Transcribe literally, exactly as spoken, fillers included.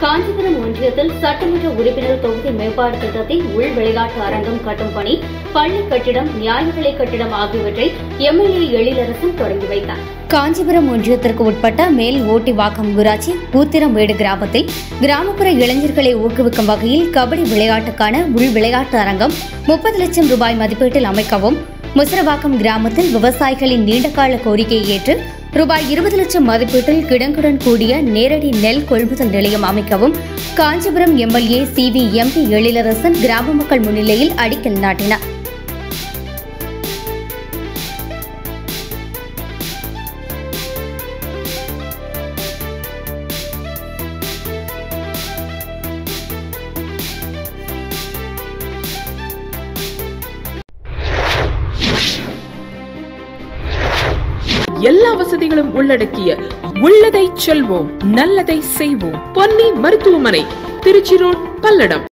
காஞ்சிபுரம் ஒன்றியத்தில் சட்டமன்ற உறுப்பினர் தொகுதி மேம்பாடு திட்டத்தில் உள் விளையாட்டு அரங்கம் கட்டும் பணி, பள்ளி கட்டிடம், நியாய விலை கட்டிடம் ஆகியவற்றை எம்எல்ஏ எழிலரசன் தொடங்கி வைத்தார். காஞ்சிபுரம் ஒன்றியத்திற்கு உட்பட்ட மேல் ஓட்டிவாக்கம் ஊராட்சி கூத்திரமேடு கிராமத்தில் கிராமப்புற இளைஞர்களை ஊக்குவிக்கும் வகையில் கபடி விளையாட்டுக்கான உள் விளையாட்டு அரங்கம் முப்பது லட்சம் ரூபாய் மதிப்பீட்டில் அமைக்கவும், முசரவாக்கம் கிராமத்தில் விவசாயிகளின் நீண்டகால கோரிக்கையை ஏற்று ரூபாய் இருபது லட்சம் மதிப்பீட்டில் கிடங்குடன் கூடிய நேரடி நெல் கொள்முதல் நிலையம் அமைக்கவும் Kanchipuram MLA C V MP Ezhilarasan கிராம மக்கள் முன்னிலையில் அடிக்கல் நாட்டினார். எல்லா வசதிகளும் உள்ளடக்கிய உள்ளதை செல்வோம், நல்லதை செய்வோம். பொன்னி மருத்துவமனை, திருச்சி ரோட், பல்லடம்.